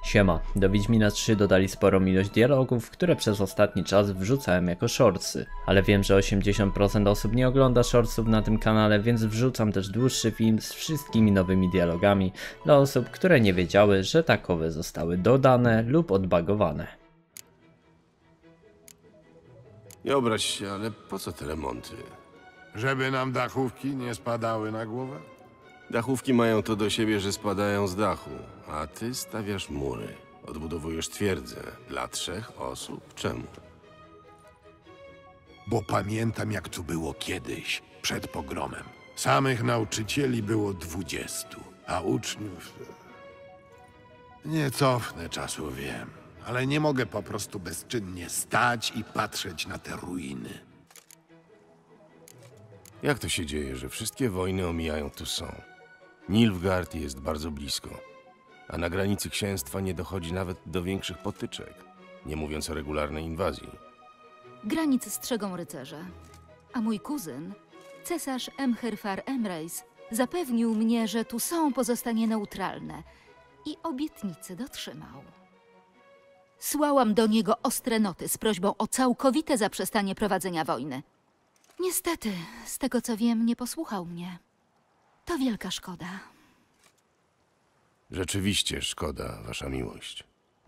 Siema, do Wiedźmina 3 dodali sporą ilość dialogów, które przez ostatni czas wrzucałem jako shortsy. Ale wiem, że 80% osób nie ogląda shortsów na tym kanale, więc wrzucam też dłuższy film z wszystkimi nowymi dialogami dla osób, które nie wiedziały, że takowe zostały dodane lub odbagowane. Nie obraź się, ale po co te remonty? Żeby nam dachówki nie spadały na głowę? Dachówki mają to do siebie, że spadają z dachu, a ty stawiasz mury. Odbudowujesz twierdzę. Dla 3 osób? Czemu? Bo pamiętam, jak to było kiedyś, przed pogromem. Samych nauczycieli było 20, a uczniów... Nie cofnę czasu, wiem, ale nie mogę po prostu bezczynnie stać i patrzeć na te ruiny. Jak to się dzieje, że wszystkie wojny omijają tu są? Nilfgaard jest bardzo blisko, a na granicy księstwa nie dochodzi nawet do większych potyczek, nie mówiąc o regularnej inwazji. Granic strzegą rycerze, a mój kuzyn, cesarz Emhyrfar Emreis, zapewnił mnie, że Toussaint pozostanie neutralne i obietnicy dotrzymał. Słałam do niego ostre noty z prośbą o całkowite zaprzestanie prowadzenia wojny. Niestety, z tego co wiem, nie posłuchał mnie. To wielka szkoda. Rzeczywiście szkoda, wasza miłość.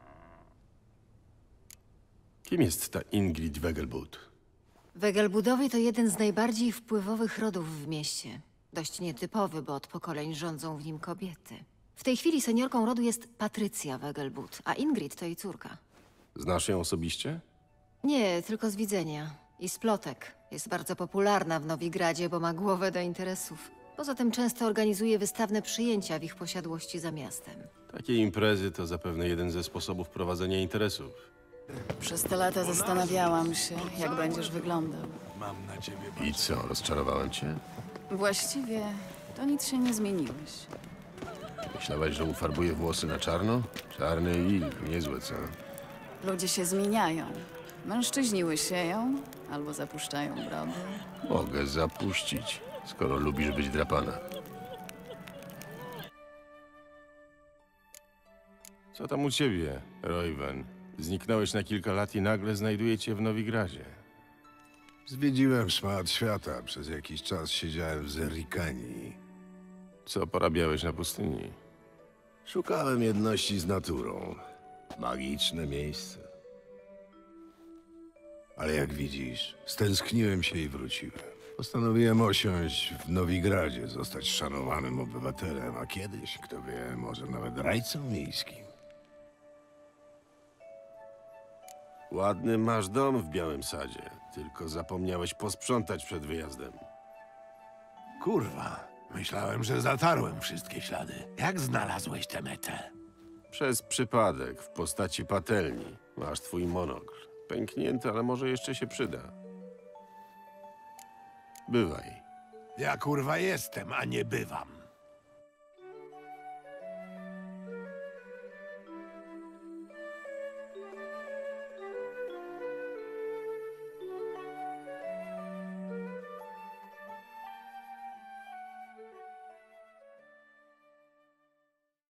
Kim jest ta Ingrid Wegelbud? Wegelbudowie to jeden z najbardziej wpływowych rodów w mieście. Dość nietypowy, bo od pokoleń rządzą w nim kobiety. W tej chwili seniorką rodu jest Patrycja Wegelbud, a Ingrid to jej córka. Znasz ją osobiście? Nie, tylko z widzenia. I z plotek. Jest bardzo popularna w Nowigradzie, bo ma głowę do interesów. Poza tym często organizuje wystawne przyjęcia w ich posiadłości za miastem. Takie imprezy to zapewne jeden ze sposobów prowadzenia interesów. Przez te lata zastanawiałam się, jak będziesz wyglądał. I co, rozczarowałem cię? Właściwie to nic się nie zmieniłeś. Myślałaś, że ufarbuję włosy na czarno? Czarny i niezłe, co? Ludzie się zmieniają. Mężczyźni łysieją albo zapuszczają brody. Mogę zapuścić, skoro lubisz być drapana. Co tam u ciebie, Royven? Zniknąłeś na kilka lat i nagle znajduję cię w Nowigradzie. Zwiedziłem szmat świata. Przez jakiś czas siedziałem w Zerrikanii. Co porabiałeś na pustyni? Szukałem jedności z naturą. Magiczne miejsce. Ale jak widzisz, stęskniłem się i wróciłem. Postanowiłem osiąść w Nowigradzie, zostać szanowanym obywatelem, a kiedyś, kto wie, może nawet rajcą miejskim. Ładny masz dom w Białym Sadzie, tylko zapomniałeś posprzątać przed wyjazdem. Kurwa, myślałem, że zatarłem wszystkie ślady. Jak znalazłeś tę metę? Przez przypadek, w postaci patelni. Masz twój monokl. Pęknięty, ale może jeszcze się przyda. Bywaj. Ja kurwa jestem, a nie bywam.